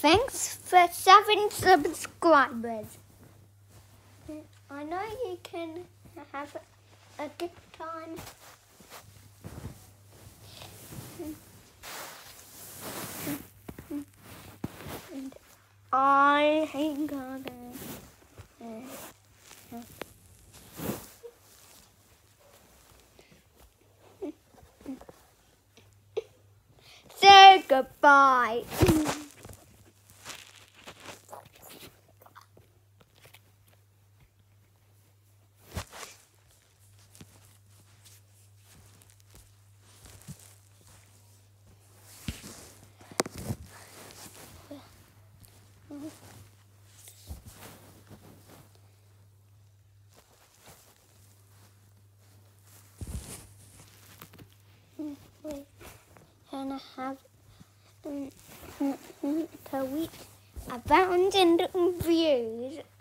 Thanks for 7 subscribers. I know you can have a good time. And I hate garden. Say goodbye. Wait, and I have per week 1,000 views.